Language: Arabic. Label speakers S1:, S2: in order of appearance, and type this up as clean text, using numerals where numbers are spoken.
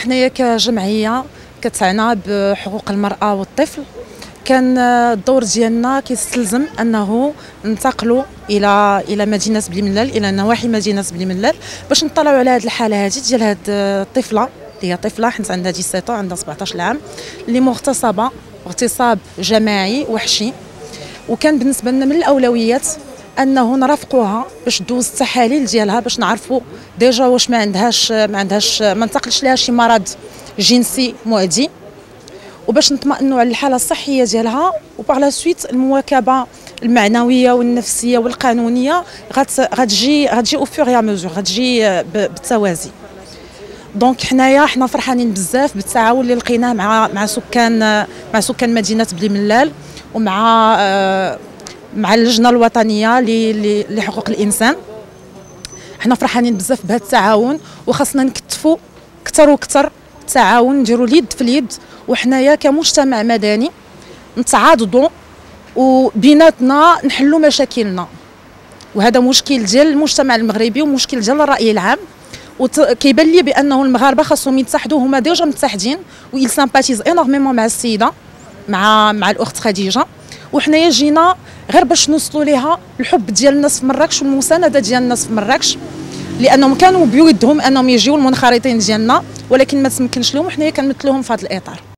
S1: حنايا كجمعيه كتعنى بحقوق المراه والطفل، كان الدور ديالنا كيستلزم انه ننتقلوا الى مدينه بلي ملال، الى نواحي مدينه بلي ملال، باش نطلعوا على هذه الحاله هذه ديال هذه الطفله اللي هي طفله حيت عندها 17 عندها 17 عام اللي مغتصبه اغتصاب جماعي وحشي. وكان بالنسبه لنا من الاولويات انه نرافقوها باش دوز التحاليل ديالها باش نعرفوا ديجا واش ما انتقلش لها شي مرض جنسي معدي، وباش نطمئنوا على الحاله الصحيه ديالها، وباغ لا سويت المواكبه المعنويه والنفسيه والقانونيه غتجي او فور يا ميزور، غتجي بالتوازي. دونك حنا فرحانين بزاف بالتعاون اللي لقيناه مع سكان مدينه بلي ملال مع اللجنه الوطنيه لحقوق الانسان. حنا فرحانين بزاف بهذا التعاون، وخاصنا نكتفوا اكثر واكثر التعاون، نديروا اليد في اليد، وحنايا كمجتمع مدني نتعاضدوا وبيناتنا نحلوا مشاكلنا. وهذا مشكل ديال المجتمع المغربي ومشكل ديال الراي العام، وكيبان لي بانه المغاربه خاصهم يتحدوا، هما ديجا متحدين ويل سامباتيز انورميمون مع السيده مع الاخت خديجه. وحنايا جينا غير باش نوصلوا ليها الحب ديال الناس في مراكش والمسانده ديال الناس في مراكش، لانهم كانوا بيودهم انهم يجيو المنخرطين ديالنا ولكن ما تمكنش لهم، وحنايا كنمثلوهم في هذا الاطار.